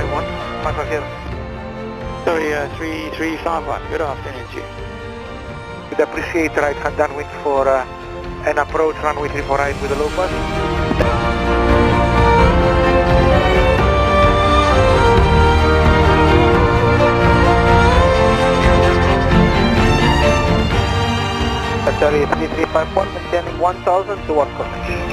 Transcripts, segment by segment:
3351, 550. Sorry, 3351, good afternoon to you. Would appreciate right hand downwind for an approach runway 34 right with a low pass. Sorry, 3351, maintaining 1000 to 1 coordination.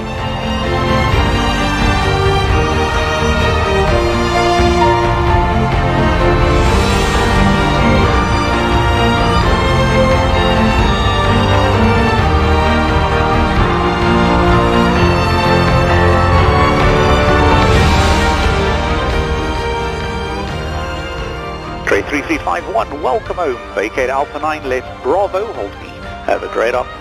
Trade 3351, welcome home. Vacate Alpha 9 left Bravo, hold me. Have a great afternoon.